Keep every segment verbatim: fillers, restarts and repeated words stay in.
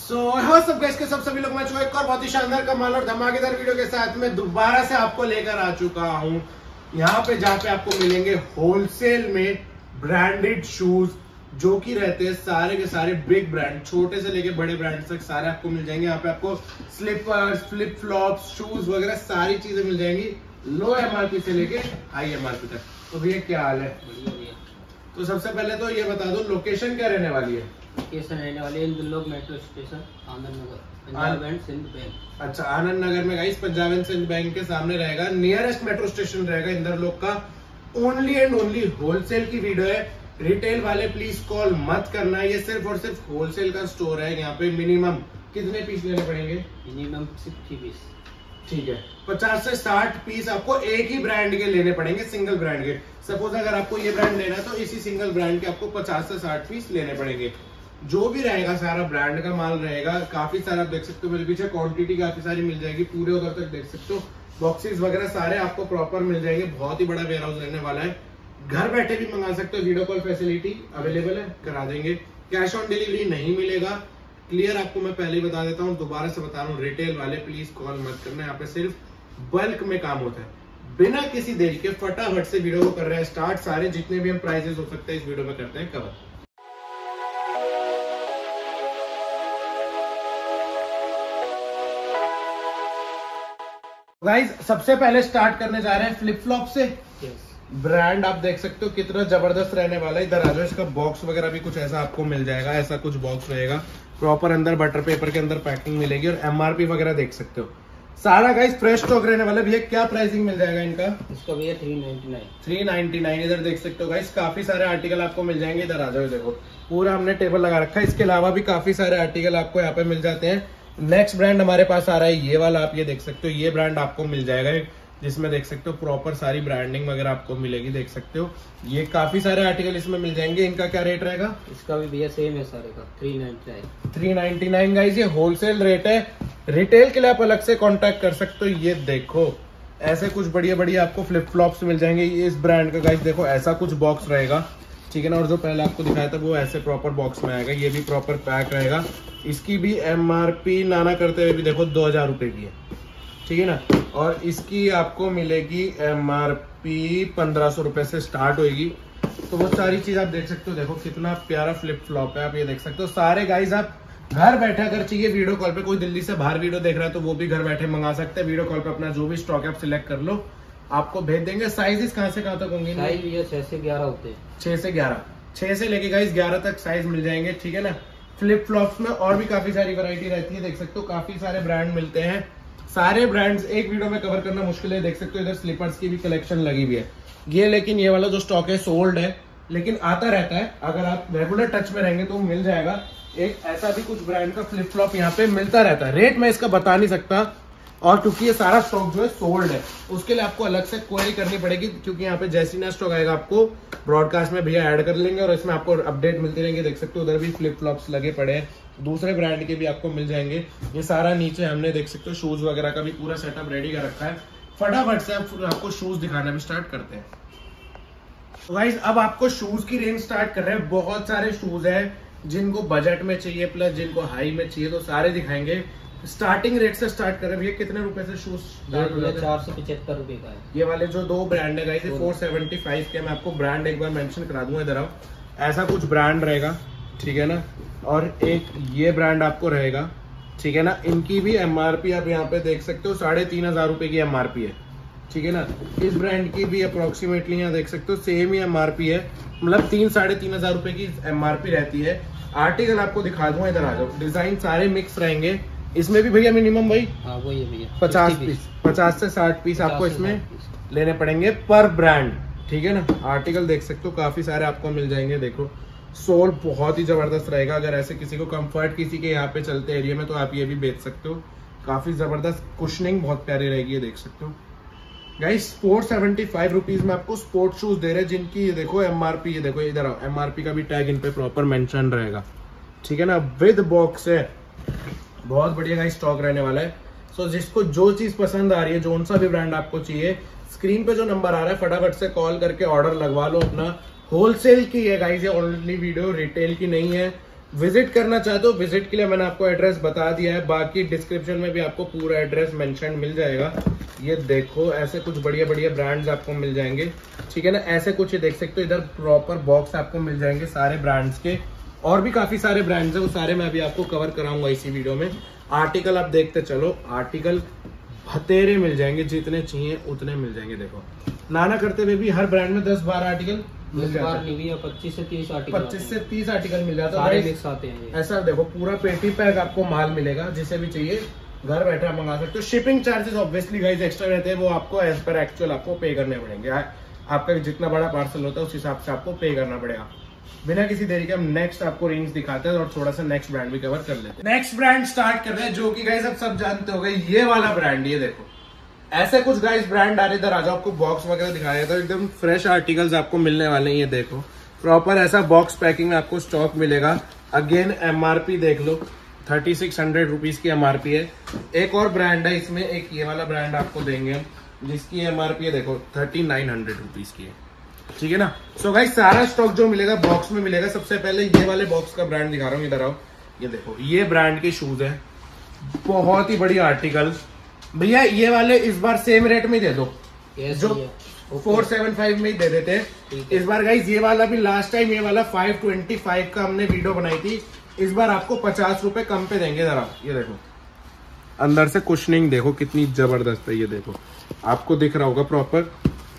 सो so, सब guys के सब सभी लोग मैं चुका एक और बहुत ही शानदार कमाल और धमाकेदार वीडियो के साथ में दोबारा से आपको लेकर आ चुका हूँ यहाँ पे, जहाँ पे आपको मिलेंगे होलसेल में ब्रांडेड शूज जो कि रहते हैं सारे के सारे बिग ब्रांड, छोटे से लेके बड़े ब्रांड तक सारे आपको मिल जाएंगे। यहाँ पे आपको स्लीपर्स, फ्लिप फ्लॉप्स, शूज वगैरह सारी चीजें मिल जाएंगी लो एमआरपी से लेके हाई एमआरपी तक। तो भैया क्या हाल है? तो सबसे पहले तो ये बता दो लोकेशन क्या रहने वाली है? लोकेशन रहने वाली है Indulok metro station, Anand Nagar, Punjab and Sind bank. अच्छा, आनंद नगर में guys Punjab and Sind bank के सामने रहेगा, नियरेस्ट मेट्रो स्टेशन रहेगा इंदरलोक का। ओनली एंड ओनली होलसेल की वीडियो है, रिटेल वाले प्लीज कॉल मत करना। ये सिर्फ और सिर्फ होलसेल का स्टोर है। यहाँ पे मिनिमम कितने पीस लेने पड़ेंगे? Minimum sixty piece. ठीक है, पचास से साठ पीस आपको एक ही ब्रांड के लेने पड़ेंगे, सिंगल ब्रांड के। सपोज अगर आपको ये ब्रांड लेना है तो इसी सिंगल ब्रांड के आपको पचास से साठ पीस लेने पड़ेंगे। जो भी रहेगा सारा ब्रांड का माल रहेगा। काफी सारा आप देख सकते हो मेरे पीछे, क्वांटिटी काफी सारी मिल जाएगी, पूरे उधर तक देख सकते हो। बॉक्सेस वगैरह सारे आपको प्रॉपर मिल जाएंगे। बहुत ही बड़ा वेयर हाउस रहने वाला है। घर बैठे भी मंगा सकते हो, वीडियो कॉल फैसिलिटी अवेलेबल है, करा देंगे। कैश ऑन डिलीवरी नहीं मिलेगा, क्लियर आपको मैं पहले ही बता देता हूँ, दोबारा से बता रहा हूँ, रिटेल वाले प्लीज कॉल मत करना। यहाँ पे सिर्फ बल्क में काम होता है। बिना किसी देरी के फटाफट से वीडियो को कर रहे हैं स्टार्ट। सारे जितने भी हम प्राइजेस हो सकते हैं इस वीडियो में करते हैं कवर। गाइस सबसे पहले स्टार्ट करने जा रहे हैं फ्लिप फ्लॉप से। yes. ब्रांड आप देख सकते हो कितना जबरदस्त रहने वाला है। इधर आ जाओ, इसका बॉक्स वगैरह भी कुछ ऐसा आपको मिल जाएगा। ऐसा कुछ बॉक्स रहेगा प्रॉपर, अंदर बटर पेपर के अंदर पैकिंग मिलेगी और एमआरपी वगैरह देख सकते हो सारा। गाइस फ्रेश स्टॉक रहने वाला। भैया क्या प्राइसिंग मिल जाएगा इनका? इसका भैया three ninety nine. Three ninety nine. इधर देख सकते हो गाइस काफी सारे आर्टिकल आपको मिल जाएंगे। इधर आ जाओ, देखो पूरा हमने टेबल लगा रखा है। इसके अलावा भी काफी सारे आर्टिकल आपको यहाँ पे मिल जाते हैं। नेक्स्ट ब्रांड हमारे पास आ रहा है ये वाला, आप ये देख सकते हो। ये ब्रांड आपको मिल जाएगा जिसमें देख सकते हो प्रॉपर सारी ब्रांडिंग वगैरह आपको मिलेगी, देख सकते हो। ये काफी सारे आर्टिकल इसमें मिल जाएंगे। इनका क्या रेट रहेगा? इसका भी भैया सेम है सारे का, three ninety nine. Three ninety nine guys, ये होलसेल रेट है। रिटेल के लिए आप अलग से कांटेक्ट कर सकते हो। ये देखो ऐसे कुछ बढ़िया बढ़िया आपको फ्लिप फ्लॉप्स मिल जाएंगे। ये इस ब्रांड का गाइस देखो ऐसा कुछ बॉक्स रहेगा, ठीक है ना। और जो पहले आपको दिखाया था वो ऐसे प्रॉपर बॉक्स में आएगा। ये भी प्रॉपर पैक रहेगा। इसकी भी एमआरपी नाना करते हुए भी देखो दो हजार रुपए की है, ठीक है ना। और इसकी आपको मिलेगी एमआरपी पंद्रह सौ रुपए से स्टार्ट होगी। तो वो सारी चीज आप देख सकते हो। देखो कितना प्यारा फ्लिप फ्लॉप है, आप ये देख सकते हो। सारे गाइज आप घर बैठे अगर चाहिए वीडियो कॉल पे, कोई दिल्ली से बाहर वीडियो देख रहा है तो वो भी घर बैठे मंगा सकते हैं। वीडियो कॉल पे अपना जो भी स्टॉक है आप सिलेक्ट कर लो, आपको भेज देंगे। साइजेस कहाँ से कहाँ तक होंगे? साइज भैया छह से ग्यारह होते हैं। छह से ग्यारह, छह से लेके गाइस ग्यारह तक साइज मिल जाएंगे, ठीक है ना। फ्लिप फ्लॉप्स में और भी काफी सारी वैरायटी रहती है, देख सकते हो। काफी सारे ब्रांड मिलते हैं। सारे ब्रांड्स एक वीडियो में कवर करना मुश्किल है। देख सकते हो इधर स्लीपर्स की भी कलेक्शन लगी हुई है। ये लेकिन ये वाला जो स्टॉक है सोल्ड है, लेकिन आता रहता है। अगर आप रेगुलर टच में रहेंगे तो मिल जाएगा। एक ऐसा भी कुछ ब्रांड का फ्लिप फ्लॉप यहाँ पे मिलता रहता है। रेट मैं इसका बता नहीं सकता, और क्योंकि ये सारा स्टॉक जो है सोल्ड है, उसके लिए आपको अलग से क्वेरी करनी पड़ेगी। क्योंकि यहाँ पे जैसी नया स्टॉक आएगा आपको ब्रॉडकास्ट में भैया ऐड कर लेंगे और इसमें आपको अपडेट मिलती रहेंगे। देख सकते हो उधर भी फ्लिप फ्लॉप्स लगे पड़े हैं, दूसरे ब्रांड के भी आपको मिल जाएंगे। ये सारा नीचे हमने देख सकते हो शूज वगैरह का भी पूरा सेटअप रेडी कर रखा है। फटाफट से आपको शूज दिखाना भी स्टार्ट करते हैं। तो गाइस अब आपको शूज की रेंज स्टार्ट कर रहे हैं। बहुत सारे शूज है जिनको बजट में चाहिए प्लस जिनको हाई में चाहिए, तो सारे दिखाएंगे। स्टार्टिंग रेट से स्टार्ट कर रहे हैं भैया। कितने रुपए से शूज? चार सौ पचहत्तर रुपए का है। ये वाले जो दो ब्रांड है गाइस फोर सेवेंटी फाइव के। मैं आपको ब्रांड एक बार मेंशन करा दूंगा, इधर आओ। ऐसा कुछ ब्रांड रहेगा, ठीक है ना। और एक ये ब्रांड आपको रहेगा, ठीक है ना। इनकी भी एमआरपी आप यहाँ पे देख सकते हो, साढ़े तीन हजार रुपए की एमआरपी है, ठीक है ना। इस ब्रांड की भी अप्रोक्सीमेटली यहाँ देख सकते हो सेम ही एमआरपी है, मतलब तीन साढ़े तीन हजार रुपए की एमआरपी रहती है। आर्टिकल आपको दिखा दूंगा, इधर आ जाओ। डिजाइन सारे मिक्स रहेंगे। इसमें भी भैया मिनिमम भाई हाँ वो ये भैया पचास पीस, पचास से साठ पीस आपको इसमें लेने पड़ेंगे पर ब्रांड, ठीक है ना। आर्टिकल देख सकते हो काफी सारे आपको मिल जाएंगे। देखो सोल बहुत ही जबरदस्त रहेगा। अगर ऐसे किसी को कंफर्ट किसी के यहाँ पे चलते एरिया में तो आप ये भी बेच सकते हो। काफी जबरदस्त कुशनिंग बहुत प्यारी रहेगी, ये देख सकते हो guys. Four seventy five rupees में आपको स्पोर्ट शूज दे रहे हैं जिनकी ये देखो एमआरपी, ये देखो इधर आओ, एमआरपी का भी टैग इन पे प्रॉपर मेंशन रहेगा, ठीक है ना। विद बॉक्स है, बहुत बढ़िया गाइस स्टॉक रहने वाला है। सो so, जिसको जो चीज पसंद आ रही है, जो सा भी ब्रांड आपको चाहिए, स्क्रीन पे जो नंबर आ रहा है फटाफट से कॉल करके ऑर्डर लगवा लो अपना। होलसेल की है गाइस ये ओनली वीडियो, रिटेल की नहीं है। विजिट करना चाहते हो, विजिट के लिए मैंने आपको एड्रेस बता दिया है, बाकी डिस्क्रिप्शन में भी आपको पूरा एड्रेस मेंशन मिल जाएगा। ये देखो ऐसे कुछ बढ़िया बढ़िया ब्रांड्स आपको मिल जाएंगे, ठीक है ना। ऐसे कुछ ये देख सकते हो, इधर प्रॉपर बॉक्स आपको मिल जाएंगे सारे ब्रांड्स के, और भी काफी सारे ब्रांड्स है, वो सारे मैं अभी आपको कवर कराऊंगा इसी वीडियो में। आर्टिकल आप देखते चलो, आर्टिकल हतेरे मिल जाएंगे, जितने चाहिए उतने मिल जाएंगे। देखो नाना करते हुए भी हर ब्रांड में दस बारह आर्टिकल मिल जाता है, पच्चीस से तीस आर्टिकल पच्चीस से तीस आर्टिकल मिल जाता है, है। ऐसा देखो पूरा पेटी पैक आपको माल मिलेगा, जिसे भी चाहिए घर बैठे आप मंगा सकते हो। Shipping charges obviously guys extra रहते हैं, वो आपको एज पर एक्चुअल आपको पे करने पड़ेंगे। आपका जितना बड़ा पार्सल होता है उस हिसाब से आपको पे करना पड़ेगा। बिना किसी देरी के हम नेक्स्ट आपको रेंज दिखाते हैं और थोड़ा सा नेक्स्ट ब्रांड भी कवर कर लेते हैं। नेक्स्ट ब्रांड स्टार्ट कर रहे हैं, जो कि गाइस आप सब जानते हो गए, ये वाला ब्रांड। ये देखो ऐसे कुछ गाइस ब्रांड आ रहे, इधर आ जाओ, आपको बॉक्स वगैरह दिखाया था, एकदम फ्रेश आर्टिकल्स आपको मिलने वाले हैं। ये देखो प्रॉपर ऐसा बॉक्स पैकिंग में आपको स्टॉक मिलेगा। अगेन एमआरपी देख लो, थर्टी सिक्स हंड्रेड रुपीज की एमआरपी है। एक और ब्रांड है इसमें, एक ये वाला ब्रांड आपको देंगे हम, जिसकी एमआरपी है देखो थर्टी नाइन हंड्रेड रुपीज की है, ठीक है ना। सो गाइस सारा स्टॉक जो मिलेगा बॉक्स में मिलेगा। सबसे पहले ये वाले बॉक्स का ब्रांड दिखा रहा हूँ, इधर आओ। ये देखो ये ब्रांड के शूज है, बहुत ही बढ़िया आर्टिकल। भैया ये वाले इस बार सेम रेट में दे दो, जो फोर सेवन फाइव में ही दे देते हैं इस बार गाइस। ये वाला भी लास्ट टाइम ये वाला फाइव ट्वेंटी फाइव का हमने वीडियो बनाई थी, इस बार आपको पचास रुपए कम पे देंगे। जरा ये देखो अंदर से कुशनिंग देखो कितनी जबरदस्त है। ये देखो आपको दिख रहा होगा प्रॉपर।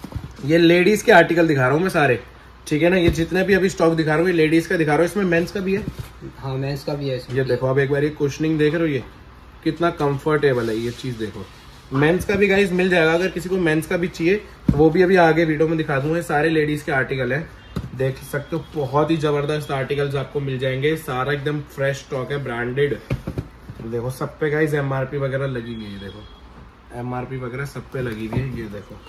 ये लेडीज के आर्टिकल दिखा रहा हूँ मैं सारे, ठीक है ना। ये जितने भी अभी स्टॉक दिखा रहा हूँ ये लेडीज का दिखा रहा हूँ, इसमें मेंस का भी है। हाँ मेंस का भी है इसमें। ये देखो आप एक बार ये कुशनिंग देख रहे हो, ये कितना कंफर्टेबल है ये चीज। देखो मेंस का भी गाइस मिल जाएगा, अगर किसी को मेंस का भी चाहिए वो भी अभी आगे वीडियो में दिखा दूंगा। सारे लेडीज के आर्टिकल हैं, देख सकते हो बहुत ही जबरदस्त आर्टिकल्स आपको मिल जाएंगे। सारा एकदम फ्रेश स्टॉक है, ब्रांडेड। देखो सब पे गाइस एमआरपी वगैरह लगी हुई है, देखो एमआरपी वगैरह सब पे लगी हुई है। ये देखो,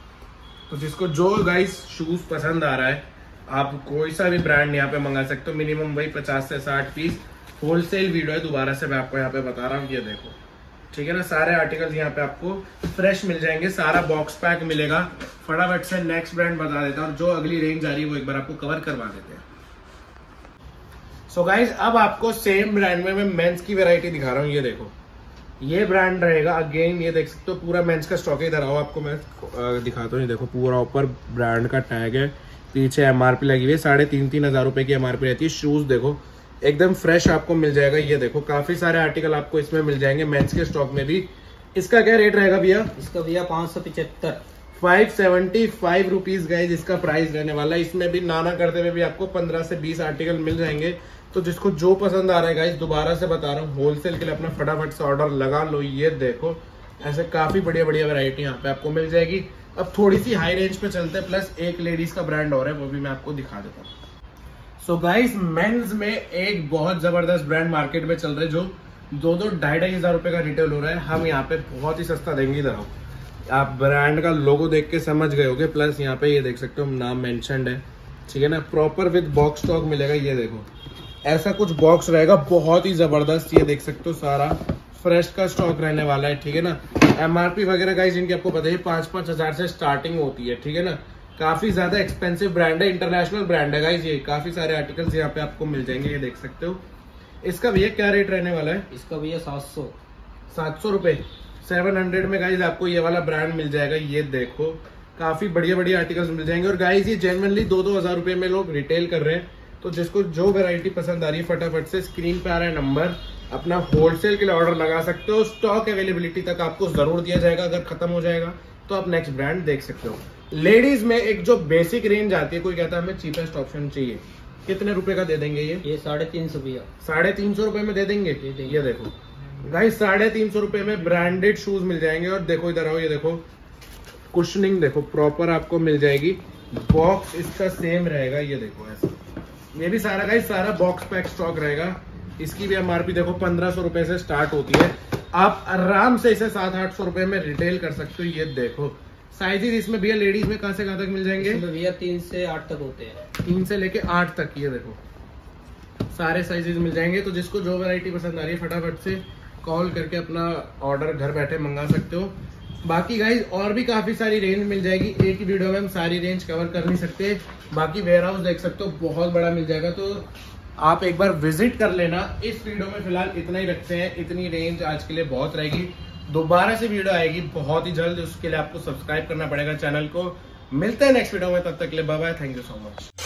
तो जिसको जो गाइस शूज पसंद आ रहा है आप कोई सा भी ब्रांड यहाँ पे मंगा सकते हो। मिनिमम वही पचास से साठ पीस होलसेल वीडियो है, दोबारा से मैं आपको यहाँ पे बता रहा हूँ। ये देखो, ठीक है ना, सारे आर्टिकल्स यहाँ पे आपको फ्रेश मिल जाएंगे, सारा बॉक्स पैक मिलेगा। फटाफट से नेक्स्ट ब्रांड बता देता हूँ, जो अगली रेंज आ रही है वो एक बार आपको कवर करवा देते हैं। सो गाइज अब आपको सेम ब्रांड में मैं मेंस की वैरायटी दिखा रहा हूँ। ये देखो ये ब्रांड रहेगा, अगेन ये देख सकते हो पूरा मेंस का स्टॉक है। इधर आओ आपको मैं दिखाता हूँ। ये देखो पूरा ऊपर ब्रांड का टैग है, पीछे एमआरपी लगी हुई है, साढ़े तीन तीन हजार रुपए की एमआरपी रहती है। शूज देखो एकदम फ्रेश आपको मिल जाएगा। ये देखो काफी सारे आर्टिकल आपको इसमें मिल जाएंगे मेंस के स्टॉक में भी। इसका क्या रेट रहेगा भैया? इसका भैया पाँच सौ पिछहत्तर five seventy five rupees guys इसका प्राइस रहने वाला है। इसमें भी नाना करते हुए भी आपको पंद्रह से बीस आर्टिकल मिल जाएंगे। तो जिसको जो पसंद आ रहा है गाइज, दोबारा से बता रहा हूँ, होलसेल के लिए अपना फटाफट से ऑर्डर लगा लो। ये देखो ऐसे काफी बढ़िया बढ़िया वैरायटी यहाँ पे आपको मिल जाएगी। अब थोड़ी सी हाई रेंज पे चलते हैं, प्लस एक लेडीज का ब्रांड और है, वो भी मैं आपको दिखा देता हूँ। सो गाइस मेंस में एक बहुत जबरदस्त ब्रांड मार्केट में चल रहा है, जो दो दो ढाई ढाई हजार रुपए का रिटेल हो रहा है। हम यहाँ पे बहुत ही सस्ता देंगे। इधर आओ, आप ब्रांड का लोगो देख के समझ गए होगे, प्लस यहाँ पे ये देख सकते हो नाम मेंशन्ड है, ठीक है ना। प्रॉपर विद बॉक्स स्टॉक मिलेगा। ये देखो ऐसा कुछ बॉक्स रहेगा, बहुत ही जबरदस्त। ये देख सकते हो सारा फ्रेश का स्टॉक रहने वाला है, ठीक है ना। एमआरपी वगैरह गाइस इनकी आपको पता है पांच पांच हजार से स्टार्टिंग होती है, ठीक है ना। काफी ज्यादा एक्सपेंसिव ब्रांड है, इंटरनेशनल ब्रांड है गाइस। ये काफी सारे आर्टिकल्स यहाँ पे आपको मिल जाएंगे, ये देख सकते हो। इसका भैया क्या रेट रहने वाला है? इसका भैया सात सौ सात सौ रुपए सेवन हंड्रेड में गाइस आपको ये वाला ब्रांड मिल जाएगा। ये देखो काफी बढ़िया बढ़िया आर्टिकल्स मिल जाएंगे। और गाइस ये जेन्युइनली दो दो हजार रुपए में लोग रिटेल कर रहे हैं। तो जिसको जो वेरायटी पसंद आ रही है फटाफट से स्क्रीन पे आ रहा है नंबर, अपना होलसेल के लिए ऑर्डर लगा सकते हो। स्टॉक अवेलेबिलिटी तक आपको जरूर दिया जाएगा, अगर खत्म हो जाएगा तो आप नेक्स्ट ब्रांड देख सकते हो। लेडीज में एक जो बेसिक रेंज आती है, कोई कहता है हमें चीपेस्ट ऑप्शन चाहिए, कितने रुपए का दे देंगे ये? ये साढ़े तीन सौ भैया साढ़े तीन सौ रुपए में दे देंगे। दे देंगे। ये देखो गाइस साढ़े तीन सौ रुपए में ब्रांडेड शूज मिल जाएंगे। और देखो इधर आओ, ये देखो कुशनिंग देखो प्रॉपर आपको मिल जाएगी। बॉक्स इसका सेम रहेगा, ये देखो ऐसा। ये भी सारा गाइस सारा बॉक्स पैक स्टॉक रहेगा। इसकी भी एमआरपी देखो पंद्रह सौ रुपए से स्टार्ट होती है, आप आराम से इसे सात आठ सौ रुपए में रिटेल कर सकते हो। ये देखो साइजेस इसमें भैया लेडीज में कहां से कहां तक मिल जाएंगे? भैया तीन से आठ तक होते हैं, तीन से लेके आठ तक। ये देखो सारे साइजेस मिल जाएंगे। तो जिसको जो वैरायटी पसंद आ रही है फटाफट से कॉल करके अपना ऑर्डर घर बैठे मंगा सकते हो। बाकी गाइज और भी काफी सारी रेंज मिल जाएगी, एक ही वीडियो में हम सारी रेंज कवर कर नहीं सकते। बाकी वेयर हाउस देख सकते हो बहुत बड़ा मिल जाएगा। तो आप एक बार विजिट कर लेना। इस वीडियो में फिलहाल इतना ही रखते हैं, इतनी रेंज आज के लिए बहुत रहेगी। दोबारा से वीडियो आएगी बहुत ही जल्द, उसके लिए आपको सब्सक्राइब करना पड़ेगा चैनल को। मिलते हैं नेक्स्ट वीडियो में, तब तक के लिए bye bye, thank you so much.